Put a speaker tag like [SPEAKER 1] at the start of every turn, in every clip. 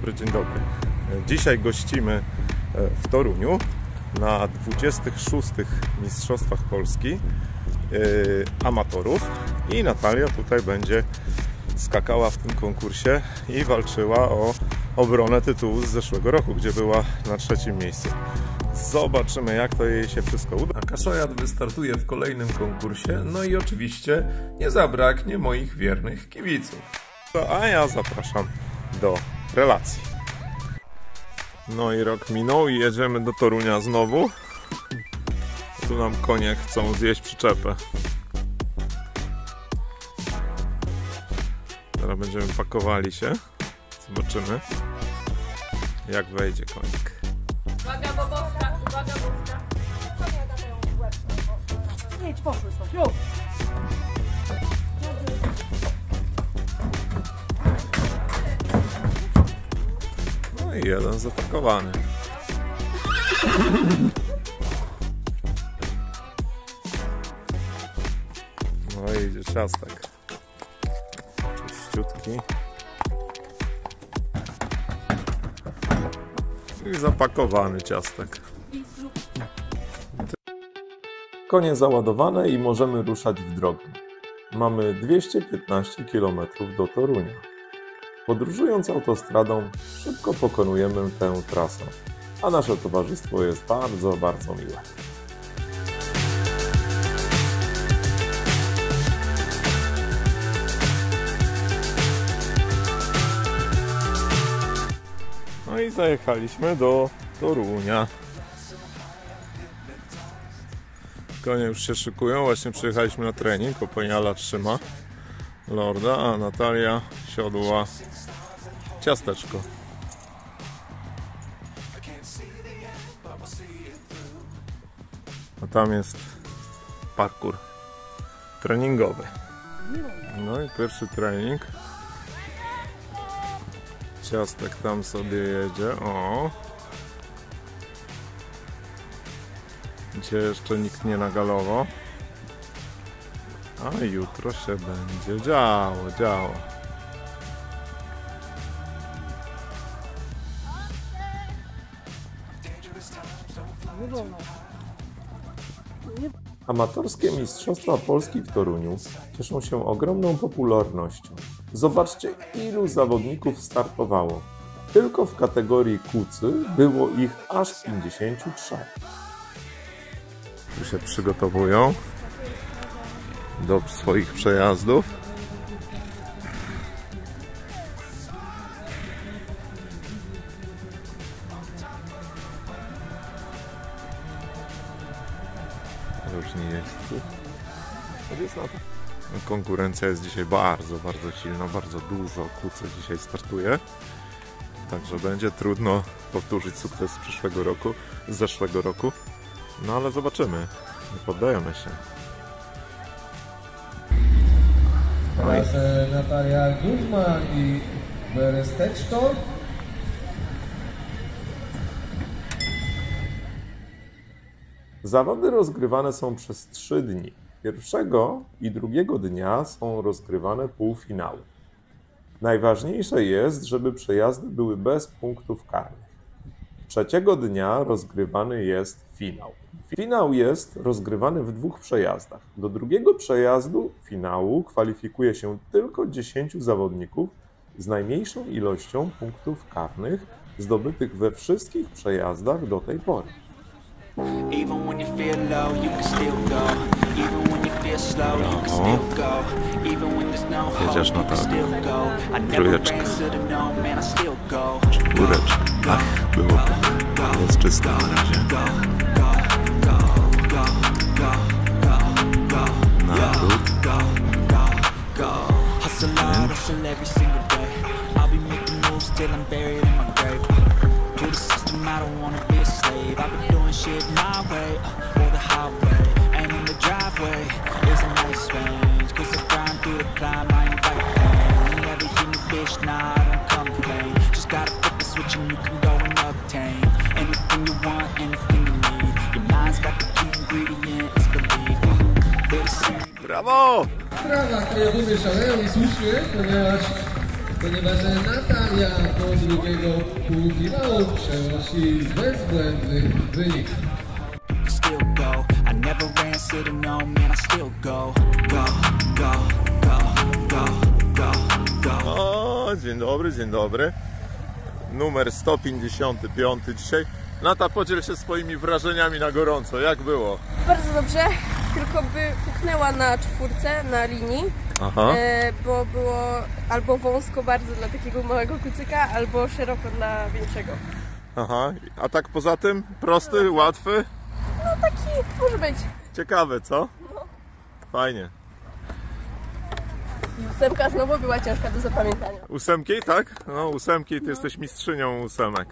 [SPEAKER 1] dobry, dzień dobry. Dzisiaj gościmy w Toruniu na 26. Mistrzostwach Polski amatorów i Natalia tutaj będzie skakała w tym konkursie i walczyła o obronę tytułu z zeszłego roku, gdzie była na 3. miejscu. Zobaczymy, jak to jej się wszystko uda. A Kaszojat wystartuje w kolejnym konkursie, no i oczywiście nie zabraknie moich wiernych kibiców. A ja zapraszam do relacji. No i rok minął i jedziemy do Torunia znowu. Tu nam konie chcą zjeść przyczepę. Teraz będziemy pakowali się. Zobaczymy, jak wejdzie konik.
[SPEAKER 2] Uwaga, bobowska, uwaga, bobowska.
[SPEAKER 3] Jedź, poszły stąd, już!
[SPEAKER 1] No i jeden zapakowany. No i idzie ciastek. Czyściutki. I zapakowany ciastek. Konie załadowane i możemy ruszać w drogę. Mamy 215 km do Torunia. Podróżując autostradą, szybko pokonujemy tę trasę, a nasze towarzystwo jest bardzo, bardzo miłe. No i zajechaliśmy do Torunia. Konie już się szykują, właśnie przyjechaliśmy na trening, Oponiala trzyma Lorda, a Natalia siodła ciasteczko. A tam jest parkour treningowy. No i pierwszy trening. Ciastek tam sobie jedzie, o. Dzisiaj jeszcze nikt nie nagalował. A jutro się będzie działo. Amatorskie Mistrzostwa Polski w Toruniu cieszą się ogromną popularnością. Zobaczcie, ilu zawodników startowało. Tylko w kategorii kucy było ich aż 53. Tu się przygotowują do swoich przejazdów. Różni jeźdźcy. Konkurencja jest dzisiaj bardzo, bardzo silna, bardzo dużo kucy dzisiaj startuje. Także będzie trudno powtórzyć sukces z zeszłego roku. No ale zobaczymy. Nie poddajemy się.
[SPEAKER 4] Teraz Natalia Guzman i Beresteczko.
[SPEAKER 1] Zawody rozgrywane są przez 3 dni. Pierwszego i drugiego dnia są rozgrywane półfinały. Najważniejsze jest, żeby przejazdy były bez punktów karnych. Trzeciego dnia rozgrywany jest finał. Finał jest rozgrywany w 2 przejazdach. Do drugiego przejazdu finału kwalifikuje się tylko 10 zawodników z najmniejszą ilością punktów karnych zdobytych we wszystkich przejazdach do tej pory. Jedziesz na to. Trójeczka. Czwóreczka. Ach, było to. Jest czysto na razie. Na dół.
[SPEAKER 5] Shit my way, or the highway, and in the driveway is a nice range, cause I grind through the climb, I invite pain, you never hear me bitch, nah, I don't complain, just gotta flip the switch and you can go and obtain, anything you want, anything you need, your mind's got the key ingredient, it's belief,
[SPEAKER 1] Brawo!
[SPEAKER 4] Prawa, które szaleją i słusznie, ponieważ ponieważ Natalia do drugiego półfinału przenosi bezbłędny wynik.
[SPEAKER 5] Still go, I never ran, should've known, man, I still go, go, go, go, go, go, go.
[SPEAKER 1] O, dzień dobry, dzień dobry. Numer 155 dzisiaj. Nata, podziel się swoimi wrażeniami na gorąco. Jak było?
[SPEAKER 2] Bardzo dobrze, tylko by puknęła na czwórce, na linii,
[SPEAKER 1] Aha.
[SPEAKER 2] bo było albo wąsko bardzo dla takiego małego kucyka, albo szeroko dla większego.
[SPEAKER 1] Aha. A tak poza tym? Prosty, łatwy?
[SPEAKER 2] No taki może być.
[SPEAKER 1] Ciekawe, co? Fajnie.
[SPEAKER 2] Ósemka znowu była ciężka do zapamiętania.
[SPEAKER 1] Ósemki, tak? No, ósemki, ty jesteś mistrzynią ósemek.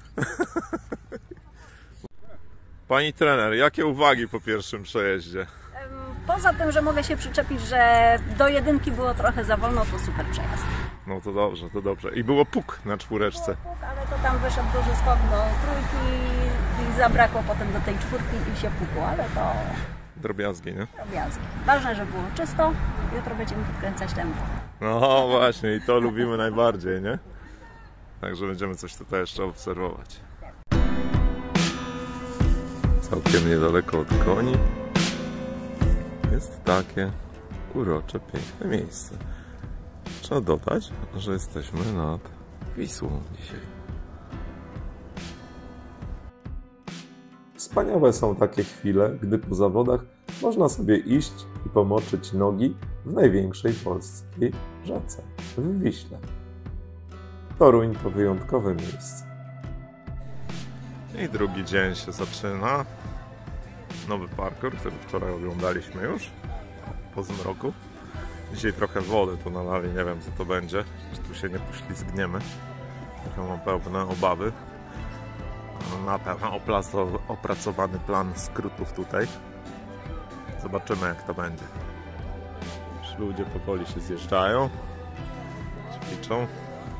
[SPEAKER 1] Pani trener, jakie uwagi po pierwszym przejeździe?
[SPEAKER 3] Poza tym, że mogę się przyczepić, że do jedynki było trochę za wolno, to super przejazd.
[SPEAKER 1] No to dobrze, to dobrze. I było puk na czwóreczce.
[SPEAKER 3] Ale to tam wyszedł duży skok do trójki i zabrakło potem do tej czwórki i się pukło, ale to
[SPEAKER 1] Drobiazgi, nie?
[SPEAKER 3] drobiazgi. Ważne, że było czysto, jutro będziemy podkręcać tempo.
[SPEAKER 1] No właśnie, i to lubimy najbardziej, nie? Także będziemy coś tutaj jeszcze obserwować. Całkiem niedaleko od koni jest takie urocze, piękne miejsce. Trzeba dodać, że jesteśmy nad Wisłą dzisiaj. Wspaniałe są takie chwile, gdy po zawodach można sobie iść i pomoczyć nogi w największej polskiej rzece, w Wiśle. Toruń to wyjątkowe miejsce. I drugi dzień się zaczyna. Nowy parkour, który wczoraj oglądaliśmy już po zmroku. Dzisiaj trochę wody tu nalali, nie wiem co to będzie, czy tu się nie poślizgniemy. Trochę mam pewne obawy. Na pewno opracowany plan skrótów tutaj. Zobaczymy jak to będzie. Już ludzie powoli się zjeżdżają, ćwiczą.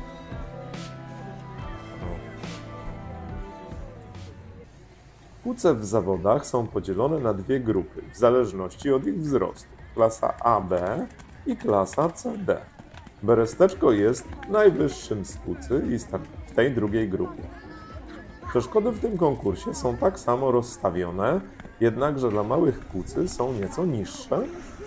[SPEAKER 1] Kuce w zawodach są podzielone na dwie grupy w zależności od ich wzrostu. Klasa AB i klasa CD. Beresteczko jest najwyższym z kucy i startuje w tej drugiej grupie. Przeszkody w tym konkursie są tak samo rozstawione, jednakże dla małych kucy są nieco niższe.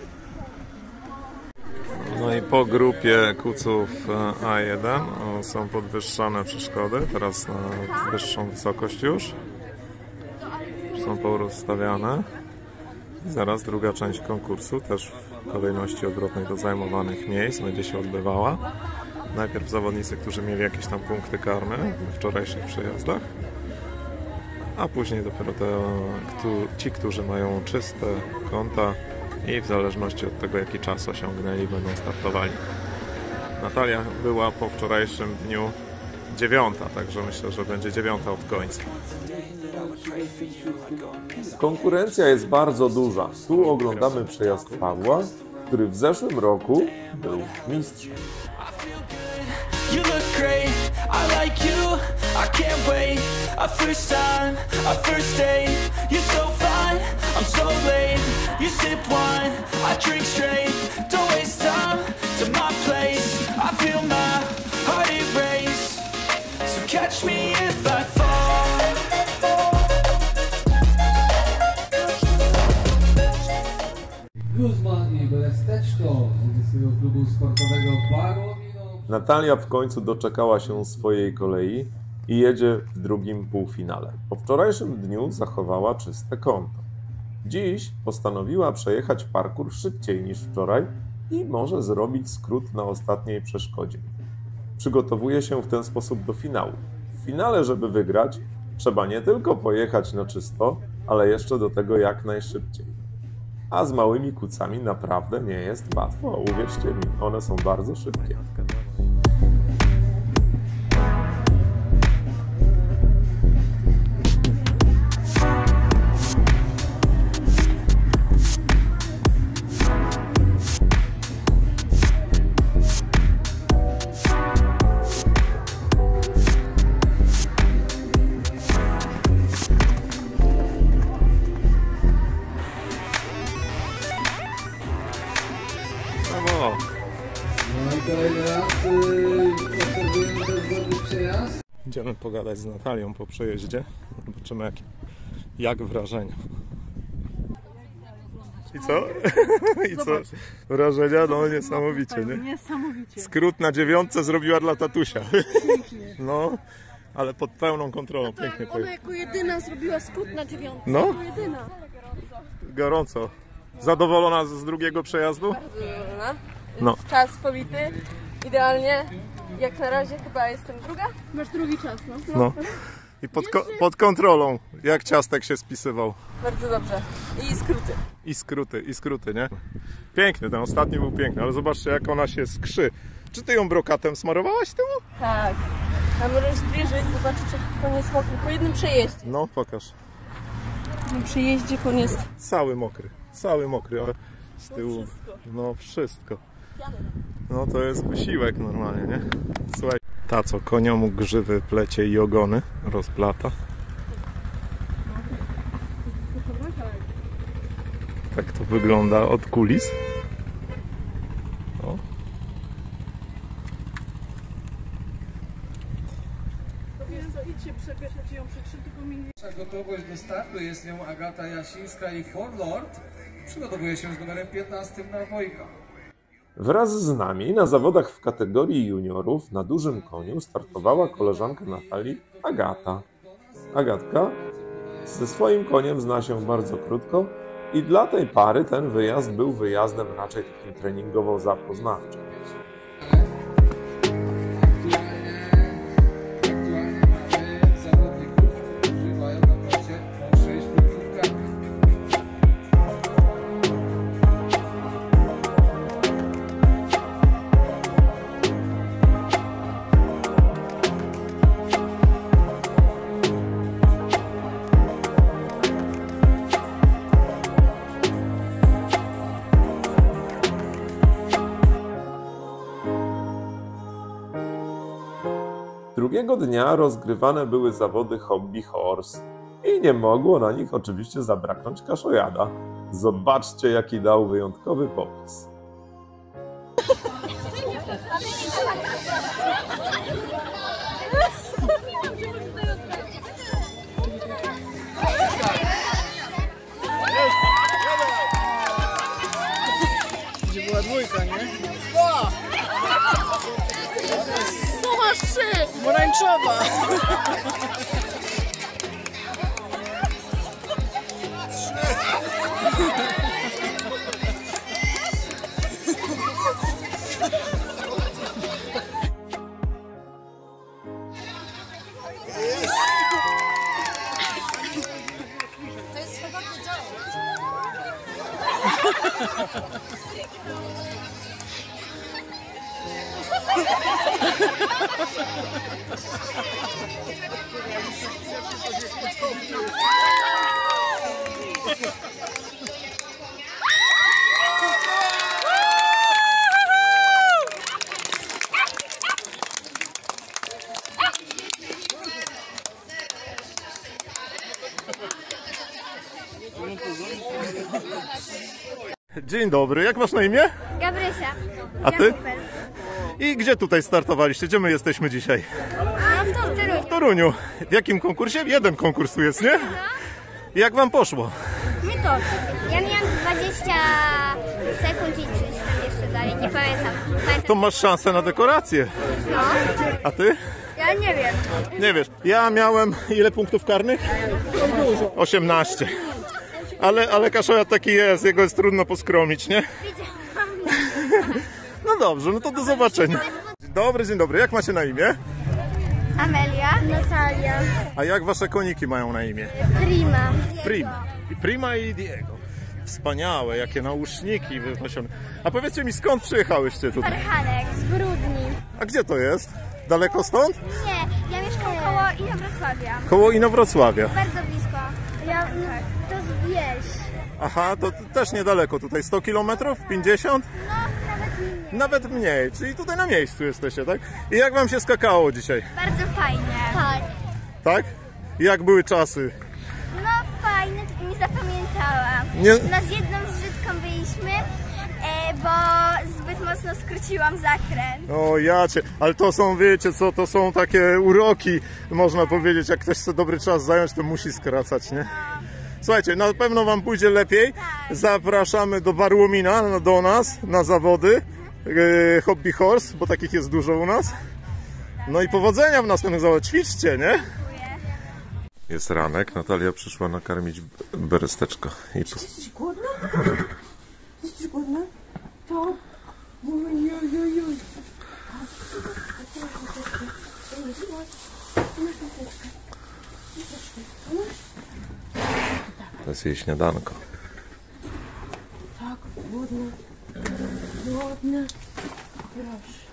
[SPEAKER 1] No i po grupie kuców A1 są podwyższane przeszkody, teraz na wyższą wysokość już. Są porozstawiane. I zaraz druga część konkursu, też w kolejności odwrotnej do zajmowanych miejsc, będzie się odbywała. Najpierw zawodnicy, którzy mieli jakieś tam punkty karne w wczorajszych przejazdach, a później dopiero ci, którzy mają czyste konta i w zależności od tego, jaki czas osiągnęli, będą startowali. Natalia była po wczorajszym dniu 9, także myślę, że będzie 9 od końca. Konkurencja jest bardzo duża. Tu oglądamy przejazd Pawła, który w zeszłym roku był mistrzem.
[SPEAKER 5] You look great, I like you, I can't wait. A first time, a first date. You're so fine, I'm so late. You sip wine, I drink straight. Don't waste time to my place. I feel my heart erase. So catch me if I fall.
[SPEAKER 4] Guzman i Beresteczko z swojego klubu sportowego Barłowino.
[SPEAKER 1] Natalia w końcu doczekała się swojej kolei i jedzie w drugim półfinale. Po wczorajszym dniu zachowała czyste konto. Dziś postanowiła przejechać parkour szybciej niż wczoraj i może zrobić skrót na ostatniej przeszkodzie. Przygotowuje się w ten sposób do finału. W finale, żeby wygrać, trzeba nie tylko pojechać na czysto, ale jeszcze do tego jak najszybciej. A z małymi kucami naprawdę nie jest łatwo, uwierzcie mi, one są bardzo szybkie.
[SPEAKER 4] No i Kolejny raz obserwujemy bezwodny przejazd.
[SPEAKER 1] Idziemy pogadać z Natalią po przejeździe. Zobaczymy jak wrażenia. I co? I co? Wrażenia? No niesamowicie, nie?
[SPEAKER 6] Niesamowicie.
[SPEAKER 1] Skrót na 9 zrobiła dla tatusia. No, ale pod pełną kontrolą. Pięknie to
[SPEAKER 2] Ona
[SPEAKER 1] jest.
[SPEAKER 2] jako jedyna zrobiła skrót na 9.
[SPEAKER 1] No.
[SPEAKER 2] Jako jedyna.
[SPEAKER 1] Gorąco. Zadowolona z drugiego przejazdu?
[SPEAKER 2] Bardzo zadowolona.
[SPEAKER 1] No.
[SPEAKER 2] Czas pobity. Idealnie. Jak na razie chyba jestem druga.
[SPEAKER 6] Masz drugi czas, no.
[SPEAKER 1] No. I pod kontrolą. Jak ciastek się spisywał.
[SPEAKER 2] Bardzo dobrze. I skróty.
[SPEAKER 1] I skróty, nie? Piękny, ten ostatni był piękny, ale zobaczcie jak ona się skrzy. Czy ty ją brokatem smarowałaś z tyłu?
[SPEAKER 2] Tak. A możesz zbliżyć, zobaczyć jak koń jest mokry. Po jednym przejeździe.
[SPEAKER 1] No, pokaż.
[SPEAKER 2] Po jednym przejeździe koń jest...
[SPEAKER 1] Cały mokry, ale z tyłu, no wszystko. No to jest wysiłek normalnie, nie? Słuchaj, ta co koniomu grzywy plecie i ogony rozplata. Tak to wygląda od kulis. O.
[SPEAKER 4] Nasza gotowość do startu, jest nią Agata Jasińska i Forlord. Przygotowuje się z numerem 15 na Wojka.
[SPEAKER 1] Wraz z nami na zawodach w kategorii juniorów na dużym koniu startowała koleżanka Natalii, Agata. Agatka ze swoim koniem zna się bardzo krótko i dla tej pary ten wyjazd był wyjazdem raczej takim treningowo-zapoznawczym.
[SPEAKER 4] Aktualnie mamy zawodników, którzy mają na koncie po 6 punktów karnych.
[SPEAKER 1] Drugiego dnia rozgrywane były zawody Hobby Horse i nie mogło na nich oczywiście zabraknąć kaszojada. Zobaczcie jaki dał wyjątkowy popis.
[SPEAKER 6] Gdzie była dwójka, nie?
[SPEAKER 2] Tu masz 3!
[SPEAKER 6] Pomarańczowa!
[SPEAKER 2] To jest swobodny dział.
[SPEAKER 1] Dzień dobry, jak masz na imię?
[SPEAKER 7] Gabrysia.
[SPEAKER 1] A ty? I gdzie tutaj startowaliście? Gdzie my jesteśmy dzisiaj?
[SPEAKER 7] A w Toruniu.
[SPEAKER 1] W Toruniu. W jakim konkursie? Jeden konkurs tu jest, nie? Jak wam poszło?
[SPEAKER 7] My to. Ja miałam 20 sekund i coś tam jeszcze dalej, nie pamiętam.
[SPEAKER 1] To masz szansę na dekorację.
[SPEAKER 7] No,
[SPEAKER 1] A ty?
[SPEAKER 7] ja nie wiem.
[SPEAKER 1] Nie wiesz. Ja miałem ile punktów karnych? 18. Ale kaszojad taki jest, jego jest trudno poskromić, nie? No dobrze, no to do zobaczenia. Dzień dobry, jak macie na imię?
[SPEAKER 7] Amelia. Natalia.
[SPEAKER 1] A jak wasze koniki mają na imię?
[SPEAKER 7] Prima.
[SPEAKER 1] Prima i Diego. Wspaniałe, jakie nauszniki wynoszone. A powiedzcie mi, skąd przyjechałyście tutaj?
[SPEAKER 7] Parchanek z Brudni.
[SPEAKER 1] A gdzie to jest? Daleko stąd?
[SPEAKER 7] Nie, ja mieszkam koło Inowrocławia.
[SPEAKER 1] Koło Inowrocławia.
[SPEAKER 7] Bardzo blisko. Ja, to z wieś.
[SPEAKER 1] Aha, to też niedaleko tutaj. 100 km? 50?
[SPEAKER 7] No, nawet nie.
[SPEAKER 1] Nawet mniej, czyli tutaj na miejscu jesteście, tak? I jak wam się skakało dzisiaj?
[SPEAKER 7] Bardzo fajnie. Tak.
[SPEAKER 1] Tak? I jak były czasy?
[SPEAKER 7] No fajne, nie zapamiętałam.
[SPEAKER 1] Nie-
[SPEAKER 7] No z jedną zrzutką byliśmy, bo zbyt mocno skróciłam zakręt.
[SPEAKER 1] O jacie, ale to są, wiecie co, to są takie uroki, można powiedzieć, jak ktoś chce dobry czas zająć, to musi skracać, nie? Słuchajcie, na pewno wam pójdzie lepiej. Zapraszamy do Barłomina, do nas, na zawody Hobby Horse, bo takich jest dużo u nas. No i powodzenia w następnych zawodach, ćwiczcie, nie? Jest ranek, Natalia przyszła nakarmić beresteczko.
[SPEAKER 6] Jesteś głodna? Jesteś głodna? To... Oj.
[SPEAKER 1] To jest jej śniadanko.
[SPEAKER 6] Tak, głodna. Głodna. Proszę.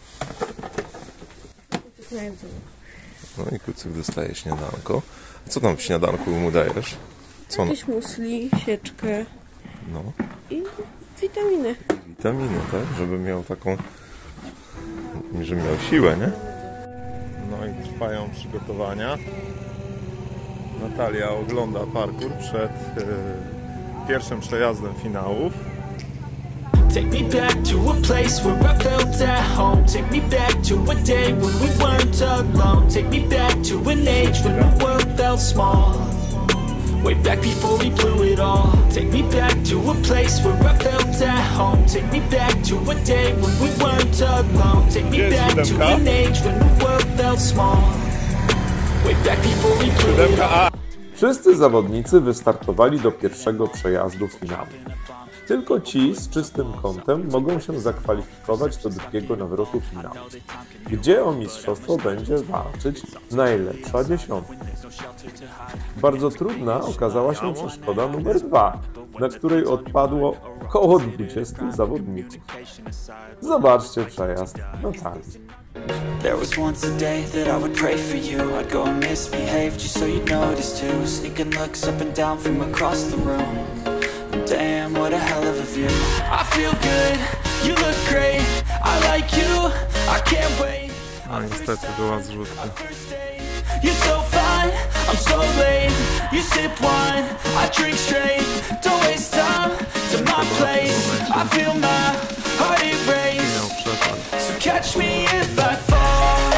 [SPEAKER 1] No i Kucyk dostaje śniadanko. A co tam w śniadanku mu dajesz? Co on...
[SPEAKER 6] Jakieś musli, sieczkę
[SPEAKER 1] No,
[SPEAKER 6] i witaminy.
[SPEAKER 1] witaminy, tak? Żeby miał taką... żeby miał siłę, nie? No i trwają przygotowania. Natalia ogląda parkour przed pierwszym przejazdem finałów.
[SPEAKER 5] Take me back to a place where I felt at home. Take me back to a day when we weren't alone. Take me back to an age when the world felt small. Way back before we blew it all. Take me back to a place where I felt at home. Take me back to a day when we weren't alone. Take me back to an age when the world felt small. Way back before we blew it all.
[SPEAKER 1] Wszyscy zawodnicy wystartowali do pierwszego przejazdu finału. Tylko ci z czystym kątem mogą się zakwalifikować do drugiego nawrotu finału, gdzie o mistrzostwo będzie walczyć najlepsza dziesiątka. Bardzo trudna okazała się przeszkoda numer 2, na której odpadło około 20 zawodników. Zobaczcie przejazd Natalii.
[SPEAKER 5] There was once a day that I would pray for you. I'd go and misbehave just so you'd notice too. Sneaking looks up and down from across the room. Damn, what a hell of a view. I feel good, you look great. I like you, I can't wait.
[SPEAKER 1] No niestety była zrzutka.
[SPEAKER 5] You're so fine, I'm so late. You sip wine, I drink straight. Don't waste time to my place. I feel my heart erase. So catch me if I fall.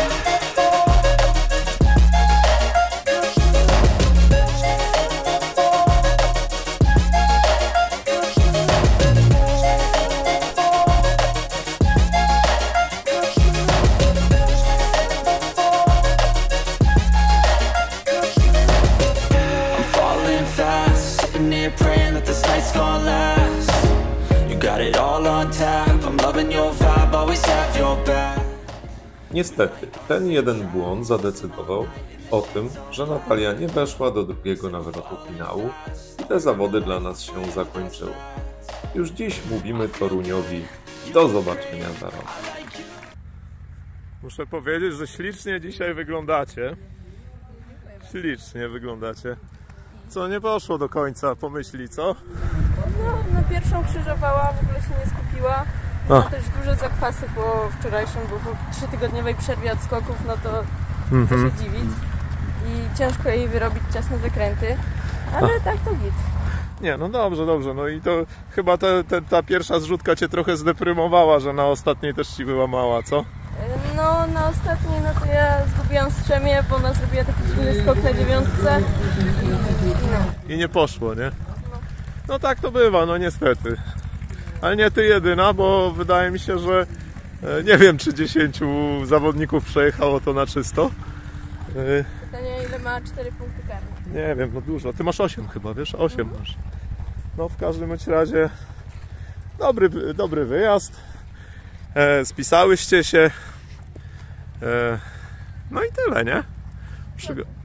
[SPEAKER 5] Praying that this night's gonna last. You got it all on tap. I'm loving your vibe, always have your back.
[SPEAKER 1] Niestety, ten jeden błąd zadecydował o tym, że Natalia nie weszła do drugiego nawrotu finału i te zawody dla nas się zakończyły. Już dziś mówimy Toruniowi do zobaczenia za rok. Muszę powiedzieć, że ślicznie dzisiaj wyglądacie. Ślicznie wyglądacie. Co nie poszło do końca, pomyśli, co?
[SPEAKER 2] No, na pierwszą krzyżowała, w ogóle się nie skupiła. Ma też duże zakwasy po wczorajszym, bo po 3-tygodniowej przerwie od skoków, no to co się dziwić. I ciężko jej wyrobić ciasne zakręty, ale tak to git.
[SPEAKER 1] Nie, no dobrze, dobrze. No i to chyba ta pierwsza zrzutka cię trochę zdeprymowała, że na ostatniej też ci była mała, co?
[SPEAKER 2] No, na ostatniej, no to ja zgubiłam strzemię, bo ona zrobiła taki silny skok na 9
[SPEAKER 1] i nie poszło, nie? No tak to bywa, no niestety. Ale nie ty jedyna, bo wydaje mi się, że nie wiem, czy 10 zawodników przejechało to na czysto.
[SPEAKER 2] Pytanie, ile ma 4 punkty karne?
[SPEAKER 1] Nie wiem, no dużo. Ty masz 8 chyba, wiesz? 8 masz. No w każdym bądź razie dobry wyjazd. Spisałyście się. No i tyle, nie?